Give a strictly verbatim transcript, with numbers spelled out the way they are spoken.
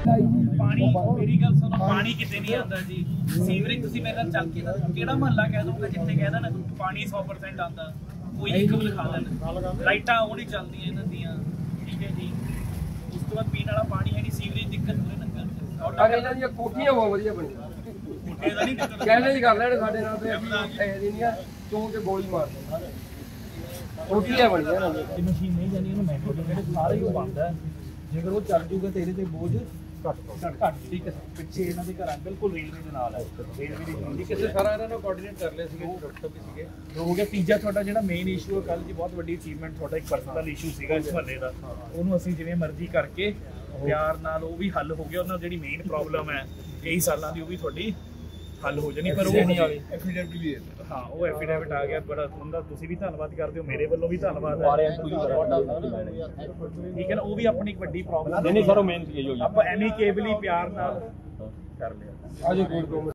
पानी मेरी गल सुनो, पानी कितने नहीं आता जी। सीवरेज तुसीं मेरे नाल चल के किहड़ा महल्ला कह दूंगा जिथे कह देना पानी सौ परसेंट आता, कोई एक लिखा देना। लाइटां वो नहीं चलदियां इन्हां दियां, ठीक है जी। उस तो बाद पीने वाला पानी है नहीं, सीवरेज दिक्कत पूरे नगर और ਇਹਨਾਂ ਦੀਆਂ ਕੋਠੀਆਂ ਬਹੁਤ ਵਧੀਆ ਬਣੀਆਂ। कोठे दा नहीं दिक्कत ਕਹਿੰਦੇ ਜੀ ਕਰ ਲੈਣ ਸਾਡੇ ਨਾਲ ਤੇ ਅਸੀਂ ਐ ਨਹੀਂ ਆ ਚੋਂ ਕੇ ਗੋਲੀ ਮਾਰ ਦਿੰਦੇ। ਕੋਠੀਆਂ ਬਣੀਆਂ ਇਹਨਾਂ ਦੀਆਂ। ਇਹ ਮਸ਼ੀਨ ਨਹੀਂ ਜਾਨੀ ਇਹਨੂੰ ਮੈਨੂਅਲ ਜਿਹੜੇ ਸਾਰੇ ਹੀ ਉਹ ਬੰਦ ਹੈ। ਜੇਕਰ ਉਹ ਚੱਲ ਜੂਗਾ ਤੇ ਇਹਦੇ ਤੇ ਬੋਝ ਘੱਟ ਘੱਟ ਠੀਕ ਹੈ। ਪਿੱਛੇ ਇਹਨਾਂ ਦੇ ਘਰਾਂ ਬਿਲਕੁਲ ਰੇਲਵੇ ਦੇ ਨਾਲ ਹੈ, ਰੇਲਵੇ ਦੀ ਜੁੜੀ ਕਿਸੇ ਸਾਰਾ ਇਹਨਾਂ ਨੂੰ ਕੋਆਰਡੀਨੇਟ ਕਰ ਲਿਆ ਸੀਗੇ, ਡਾਕਟਰ ਵੀ ਸੀਗੇ। ਹੋ ਗਿਆ ਤੀਜਾ ਤੁਹਾਡਾ ਜਿਹੜਾ ਮੇਨ ਇਸ਼ੂ ਹੈ, ਕੱਲ ਜੀ ਬਹੁਤ ਵੱਡੀ ਅਚੀਵਮੈਂਟ ਤੁਹਾਡਾ ਇੱਕ ਪਰਸਨਲ ਇਸ਼ੂ ਸੀਗਾ ਇਸ ਮਹੱਲੇ ਦਾ, ਉਹਨੂੰ ਅਸੀਂ ਜਿਵੇਂ ਮਰਜ਼ੀ ਕਰਕੇ ਪਿਆਰ ਨਾਲ ਉਹ ਵੀ ਹੱਲ ਹੋ ਗਿਆ। ਉਹਨਾਂ ਜਿਹੜੀ ਮੇਨ ਪ੍ਰੋਬਲਮ ਹੈ ਕਈ ਸਾਲਾਂ ਦੀ ਉਹ ਵੀ ਤੁਹਾਡੀ ਹੱਲ ਹੋ ਜਾਣੀ। ਪਰ ਉਹ ਨਹੀਂ ਆਵੇ ਐਫੀਡੇਵਿਟ ਵੀ ਹੈ, ਹਾਂ ਉਹ ਐਫੀਡੇਵਿਟ ਆ ਗਿਆ। ਬੜਾ ਉਹਦਾ ਤੁਸੀਂ ਵੀ ਧੰਨਵਾਦ ਕਰਦੇ ਹੋ, ਮੇਰੇ ਵੱਲੋਂ ਵੀ ਧੰਨਵਾਦ ਹੈ, ਠੀਕ ਹੈ ਨਾ। ਉਹ ਵੀ ਆਪਣੀ ਇੱਕ ਵੱਡੀ ਪ੍ਰੋਬਲਮ ਨਹੀਂ ਸਰ, ਉਹ ਮੇਨ ਸੀ ਆਪਾਂ ਐਮੀਕੇਬਲੀ ਪਿਆਰ ਨਾਲ ਕਰ ਲਿਆ।